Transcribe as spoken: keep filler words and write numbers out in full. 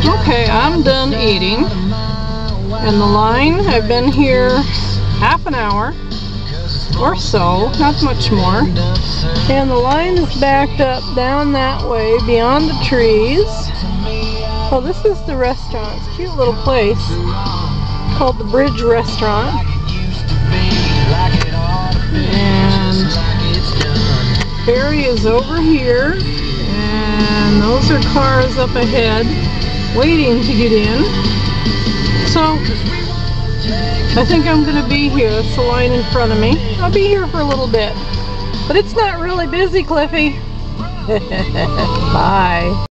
Okay, I'm done eating. And the line, I've been here half an hour or so, not much more. And the line is backed up down that way beyond the trees. Oh, this is the restaurant. It's a cute little place called the Bridge Restaurant. And ferry is over here. And those are cars up ahead waiting to get in. So I think I'm going to be here. That's the line in front of me. I'll be here for a little bit. But it's not really busy, Cliffy. Bye.